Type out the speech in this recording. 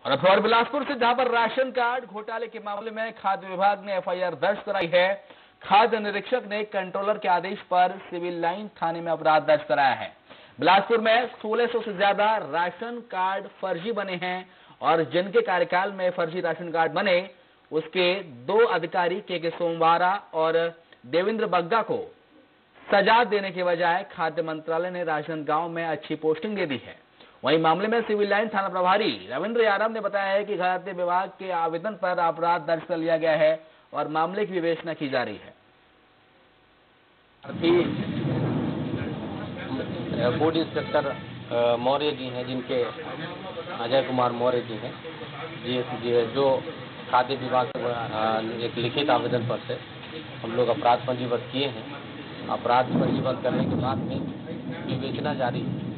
और अब बिलासपुर से, जहां पर राशन कार्ड घोटाले के मामले में खाद्य विभाग ने एफआईआर दर्ज कराई है। खाद्य निरीक्षक ने कंट्रोलर के आदेश पर सिविल लाइन थाने में अपराध दर्ज कराया है। बिलासपुर में 1600 से ज्यादा राशन कार्ड फर्जी बने हैं और जिनके कार्यकाल में फर्जी राशन कार्ड बने, उसके 2 अधिकारी के सोमवारा और देवेंद्र बग्गा को सजा देने के बजाय खाद्य मंत्रालय ने राजनांदगांव में अच्छी पोस्टिंग दे दी है। वहीं मामले में सिविल लाइन थाना प्रभारी रविंद्र यादव ने बताया है कि खाद्य विभाग के आवेदन पर अपराध दर्ज कर लिया गया है और मामले की विवेचना की जा रही है। फूड इंस्पेक्टर मौर्य जी हैं, जिनके अजय कुमार मौर्य जी हैं, जी जो खाद्य विभाग के एक लिखित आवेदन पर से हम लोग अपराध पंजीबद्ध किए हैं। अपराध पंजीबद्ध करने के बाद में विवेचना जारी है।